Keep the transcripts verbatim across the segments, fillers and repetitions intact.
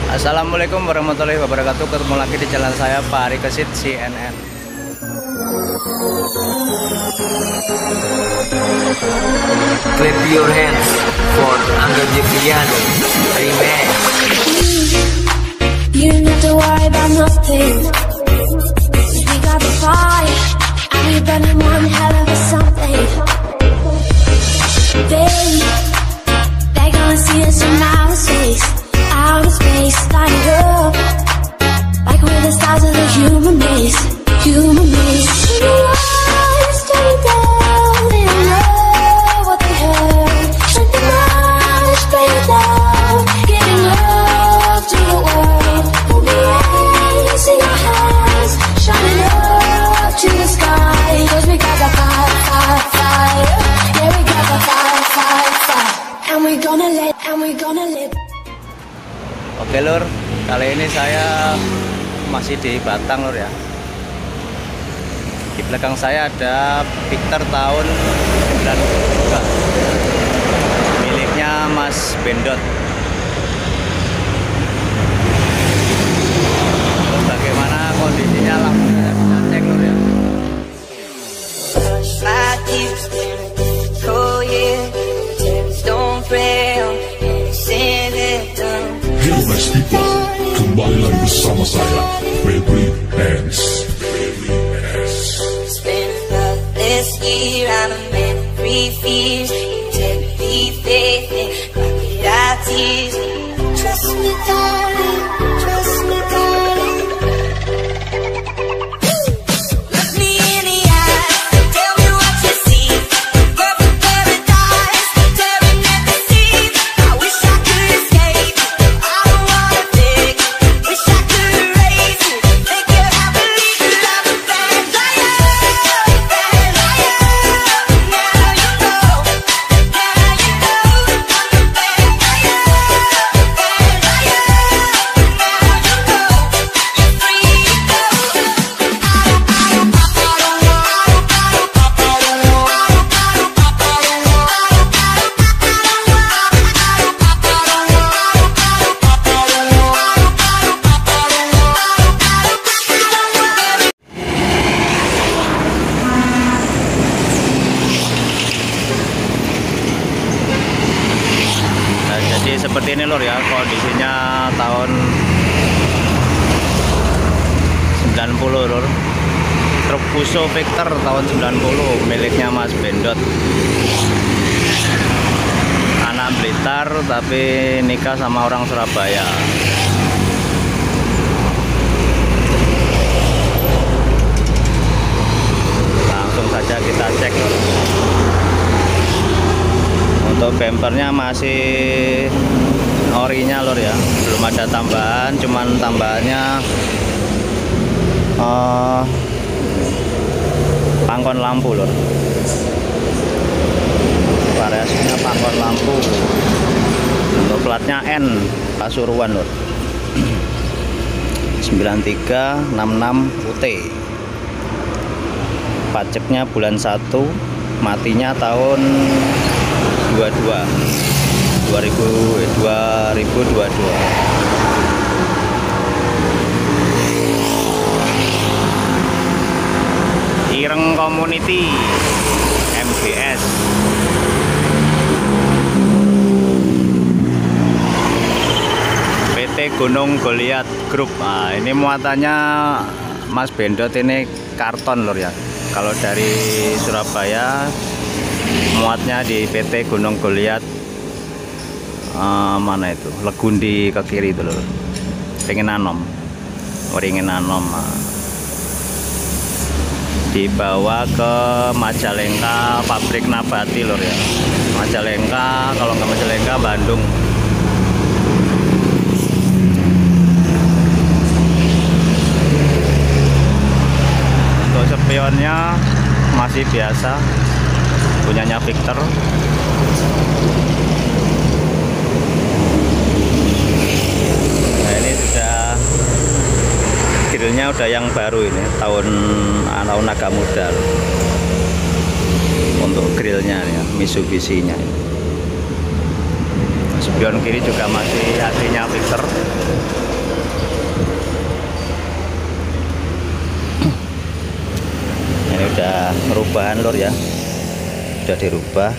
Assalamualaikum warahmatullahi wabarakatuh. Ketemu lagi di channel saya Pak Ari Kesit C N N. Clap your hands for Angga Jevriano Remix. You don't have to worry about nothing. We got the fire, and we burning one hell of a something. Babe, they're gonna see us from outer space, outer space, light up like we're the stars of the human race, human race. In the eyes, straight down, they don't know what they heard. Shut the eyes, play it down, giving love to the world. Hold me raising our hands, shining up to the sky. 'Cause we got the fire, fire, fire. Yeah, we got the fire, fire, fire. And we gonna let, and we gonna live. Oke lur, kali ini saya masih di Batang lur ya. Di belakang saya ada Victor tahun sembilan puluh dua, miliknya Mas Bendot. Terus bagaimana kondisinya langsung saya bisa cek lur ya. Hello nice people, kembali lagi bersama saya Febri Hands. Spend another this year, I'm a man of free fears. Take me faithful, crocodile tears. Trust me, darling, trust me, darling. Look me in the eye, tell me what you see. Perfect paradise, tearing at the seams. I wish I could escape, I don't wanna think. Wish I could erase it, make you have believe that I'm a bad liar, bad liar. Now you know, now you know I'm a bad liar, bad liar. Now you know you're free to go. Nah, jadi seperti ini lur ya kondisinya tahun sembilan puluh lur. Truk Fuso Victor tahun sembilan puluh miliknya Mas Bendot. Anak Blitar tapi nikah sama orang Surabaya. Langsung saja kita cek lur. Untuk bempernya masih orinya lur ya, belum ada tambahan, cuman tambahannya uh, pangkon lampu lur. Variasinya pangkon lampu. Untuk platnya N Pasuruan lur. sembilan tiga enam enam U T. Pajaknya bulan satu, matinya tahun dua puluh dua dua ribu dua puluh dua. Ireng Community M G S. P T Gunung Goliat Group. Nah, ini muatannya Mas Bendot ini karton lur ya. Kalau dari Surabaya muatnya di P T Gunung Goliat, uh, mana itu Legundi ke kiri itu loh, pengen anom waringin anom, uh. dibawa ke Majalengka pabrik nabati lor ya. Majalengka, kalau nggak Majalengka Bandung. Untuk spionnya masih biasa, punyanya Victor. Nah ini sudah grillnya udah yang baru ini, tahun tahun agak muda untuk grillnya ya, Mitsubishi nya. Spion kiri juga masih aslinya Victor. lor ya, sudah dirubah.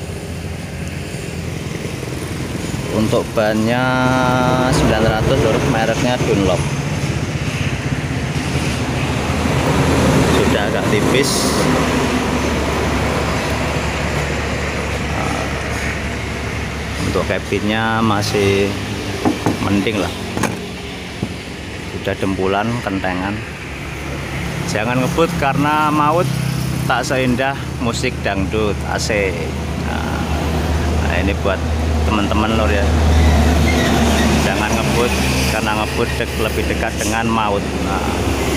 Untuk bannya sembilan ratus lor, mereknya Dunlop. Sudah agak tipis. Untuk cabinnya masih mending lah, sudah dempulan kentengan. Jangan ngebut karena maut tak seindah musik dangdut A C. Nah, nah ini buat teman-teman lor ya, jangan ngebut karena ngebut dek, lebih dekat dengan maut. Nah,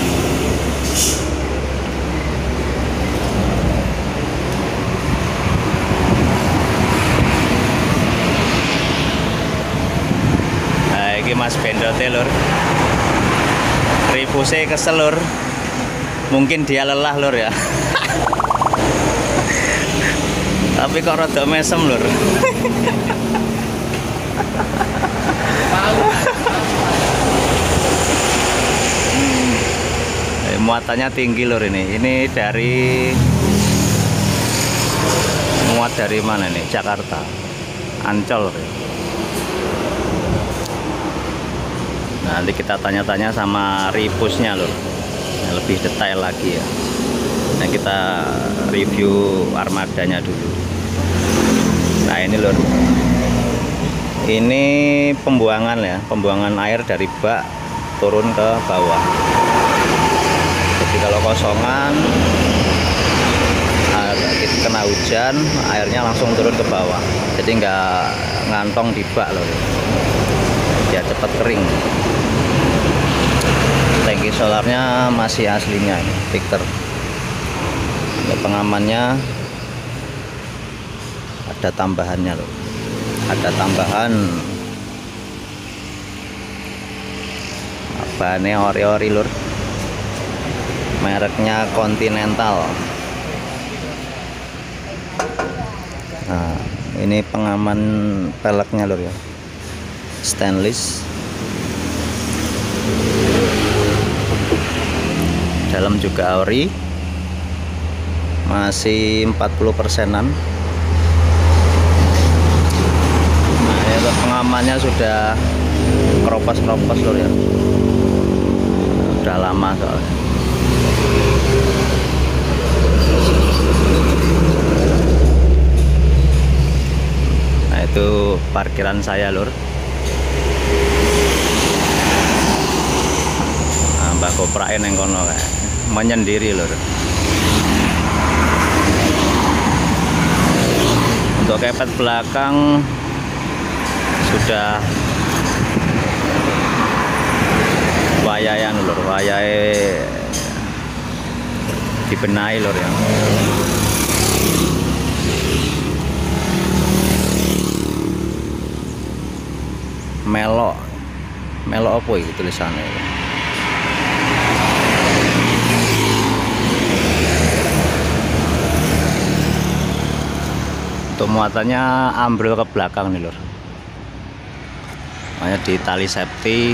Mas bendote lur, ripuse kesel lur, mungkin dia lelah lur ya. Tapi kok rada mesem lur. eh, muatannya tinggi lur ini. Ini dari muat dari mana nih? Jakarta, Ancol lur. Nanti kita tanya-tanya sama ripusnya lur, yang lebih detail lagi ya. Nah kita review armadanya dulu. Nah ini lur, ini pembuangan ya, pembuangan air dari bak turun ke bawah. Jadi kalau kosongan, kena hujan, airnya langsung turun ke bawah. Jadi nggak ngantong di bak lur, biar cepat kering. Tangki solarnya masih aslinya ini, Victor. Ada pengamannya, ada tambahannya loh, ada tambahan bahannya ori-ori lur, mereknya Continental. Nah ini pengaman peleknya lur ya, stainless. Dalam juga ori, masih empat puluh persenan. Nah, ya, pengamannya sudah keropos-keropos lor ya, udah lama soalnya. Nah itu parkiran saya lur. Nah, Mbak Koprain yang kono kayak menyendiri lur. Untuk kepet belakang sudah wayayan lur, wayai dibenahi lur ya. Melok, melok apa itu tulisannya? Untuk muatannya ambrol ke belakang nih lur, makanya di tali safety.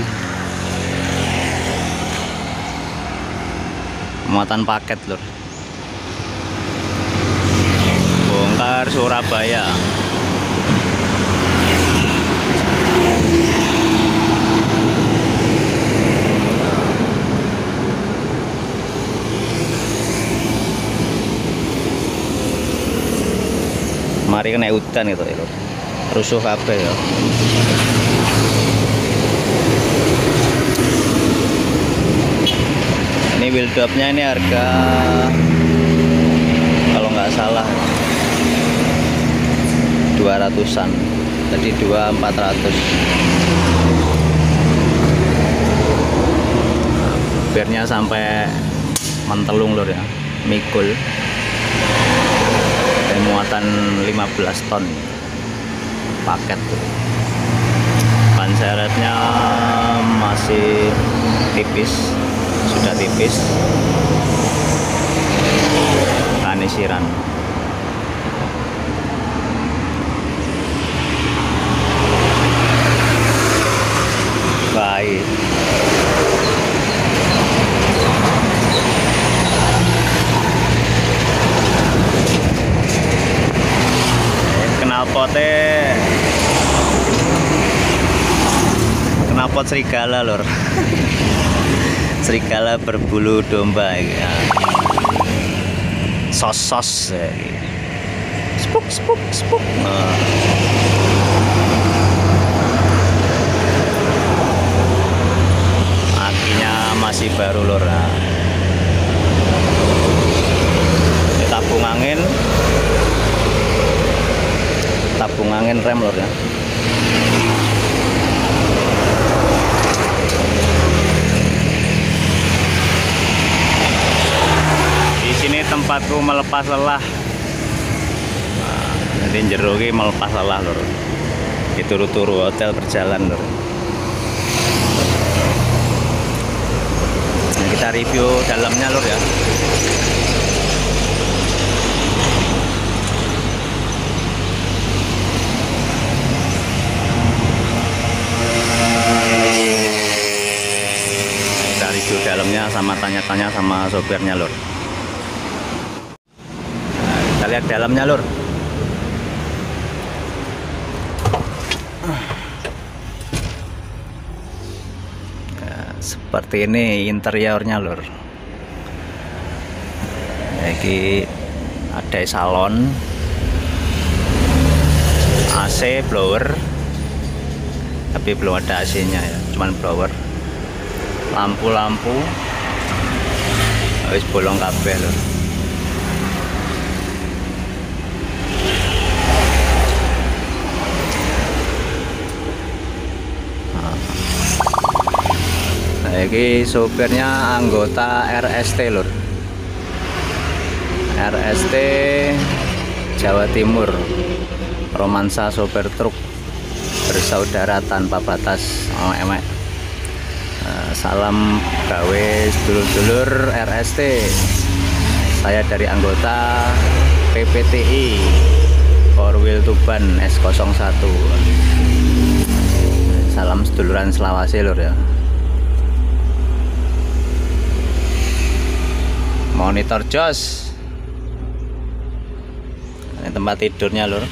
Muatan paket lur, bongkar Surabaya. Mari kena hutan gitu ya lur, rusuh kabeh ya. Ini build up-nya ini harga kalau nggak salah dua ratusan, jadi dua empat ratus. Bernya sampai mentelung lur ya, mikul. Muatan lima belas ton paket tuh. Ban serepnya masih tipis, sudah tipis. Kanisiran. Baik. knalpot serigala lur. Serigala berbulu domba ya. Sos-sos ya. Spuk spuk spuk. Nah. Akinya masih baru lur. Nah. Ini tabung angin. Tabung angin rem lur ya. Di sini tempatku melepas lelah. Nah, nanti jero ki melepas lelah lur. Dituru-turu hotel berjalan lur. Nah, kita review dalamnya lur ya. Kita review dalamnya sama tanya-tanya sama sopirnya lur. Nah, kita lihat dalamnya lur. Nah, seperti ini interiornya lur. Jadi ada salon, A C, blower, tapi belum ada A C-nya ya, cuman blower. Lampu-lampu habis bolong kabeh lho. Nah, ini sopirnya anggota R S T lur. R S T Jawa Timur. Romansa sopir truk bersaudara tanpa batas. Oh, emek. Salam gawe sedulur-dulur R S T. Saya dari anggota P P T I Korwil Tuban S nol satu. Salam seduluran Selawase lur ya. Monitor jos. Ini tempat tidurnya lur.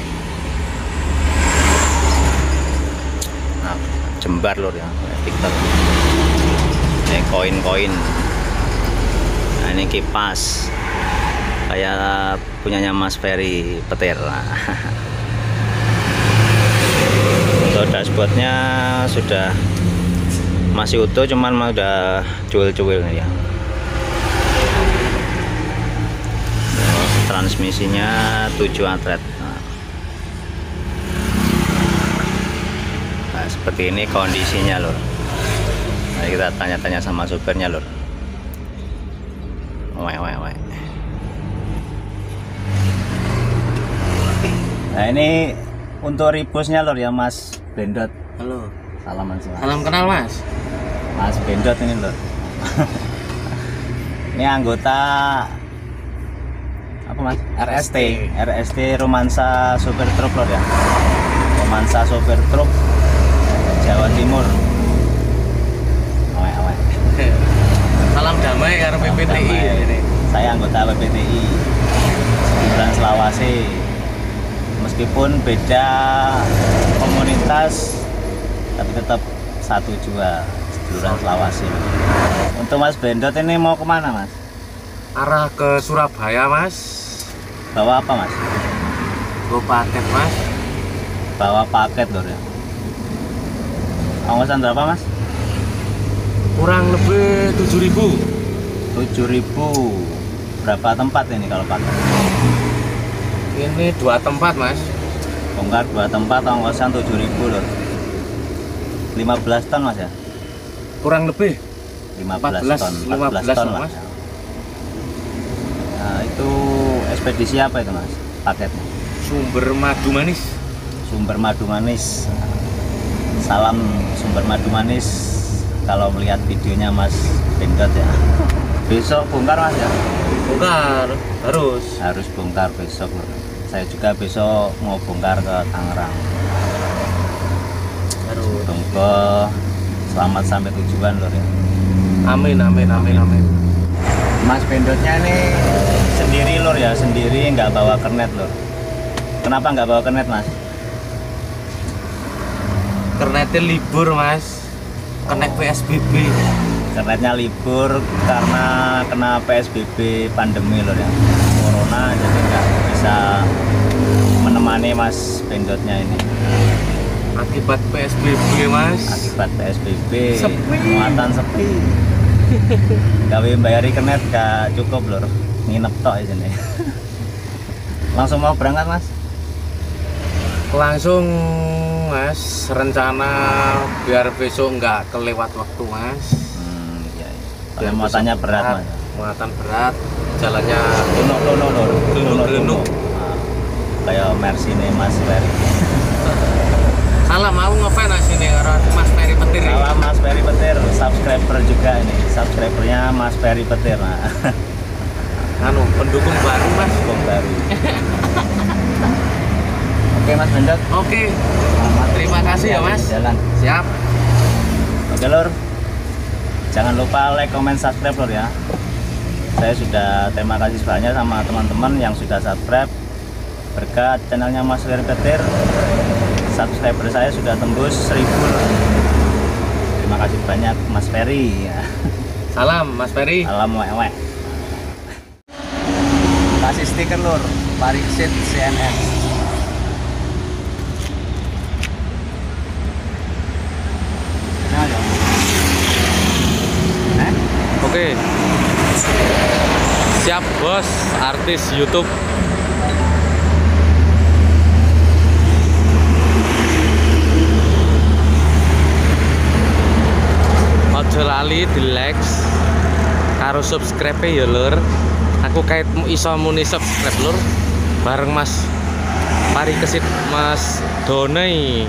Nah, jembar lur ya. TikTok. Ini koin-koin. Nah, ini kipas kayak punyanya Mas Ferry Petir. Nah. Untuk dashboardnya sudah masih utuh, cuman mah udah cuil-cuil ya. Terus transmisinya tujuh atret. Nah, seperti ini kondisinya lur. Nah, kita tanya-tanya sama supirnya lur. Wah, wah, wah. Nah, ini untuk ribusnya lur ya Mas Bendot. Halo. Salaman semua. Salam kenal Mas. Mas Bendot ini lur. Ini anggota apa Mas? R S T. R S T Romansa Sopir Truk lur ya. Romansa Sopir Truk Jawa Timur. Salam damai karo P P T I ya ini. Saya anggota P P T I Seduluran Selawase. Meskipun beda komunitas tapi tetap satu jua, Seduluran Selawase. Untuk Mas Bendot ini mau kemana Mas? Arah ke Surabaya Mas. Bawa apa Mas? Bawa paket Mas. Bawa paket lho ya. Ongkosan berapa Mas? Kurang lebih tujuh ribu. tujuh ribu. Berapa tempat ini kalau paket? Ini dua tempat Mas. Bongkar dua tempat ongkosan tujuh ribu loh. lima belas ton Mas ya? Kurang lebih lima belas empat belas, ton, lima empat belas belas ton Mas. Mas. Nah, itu ekspedisi apa itu Mas? Paketnya? Sumber madu manis. Sumber madu manis. Salam Sumber Madu Manis. Kalau melihat videonya Mas Bendot ya. Besok bongkar Mas ya? Bongkar harus. Harus bongkar besok loh. Saya juga besok mau bongkar ke Tangerang. Harus. Semoga selamat sampai tujuan loh ya. Amin amin amin amin. Mas Bendotnya ini sendiri lor ya, sendiri nggak bawa kernet lor. Kenapa nggak bawa kernet Mas? Kernetnya libur mas, kena P S B B. Kernetnya libur karena kena P S B B pandemi lor ya, corona, jadi nggak bisa menemani Mas Bendotnya ini. Akibat P S B B mas. Akibat P S B B, Sepi. muatan sepi. Gawe bayari kernet gak cukup lor, nginep tok di sini. Langsung mau berangkat mas? Langsung mas, rencana biar besok nggak kelewat waktu mas. Hmm, iya, iya. Biar Soalnya muatannya besok berat mas. Muatan berat, jalannya Luno-luno lor, Luno-luno. Nah, kayak Mercy nih Mas Ferry. salah mau ngefans mas ini karo Mas Ferry Petir. Salam Mas Ferry Petir, subscriber juga ini, subscribernya Mas Ferry Petir. Nah, Anu pendukung baru mas. Bung baru. Oke Mas Bendot. Oke, terima kasih ya mas. Jalan. Siap. Oke lor, jangan lupa like, comment, subscribe lor ya. Saya sudah terima kasih banyak sama teman-teman yang sudah subscribe. Berkat channelnya Mas Ferry Petir, subscriber saya sudah tembus seribu lor. Terima kasih banyak Mas Ferry ya. Salam Mas Ferry. Salam wewe. Kasih stiker lur, Pariksit C N N. Nah, dong. Eh? Oke. Siap bos, artis YouTube. Ojo lali di like karo subscribe ya lur. Aku kait iso muni subscribe lur bareng Mas Parikesit Mas Donai.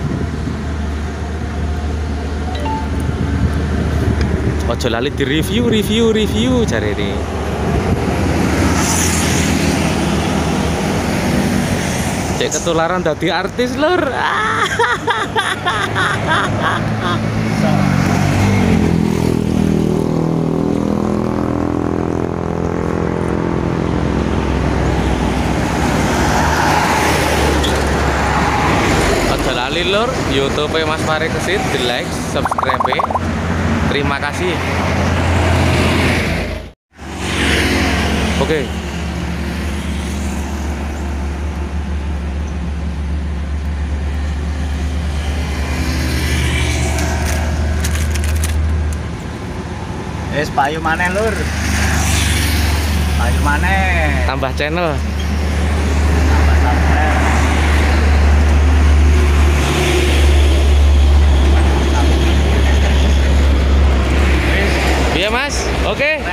Ojo lali di review review review cari ini. Cek ketularan dadi artis lur. Lur, YouTube Mas Parikesit, di like, subscribe. Terima kasih. Oke. Wis payu maneh lur. Payu maneh. Tambah channel. Tambah subscribe. Iya mas, oke.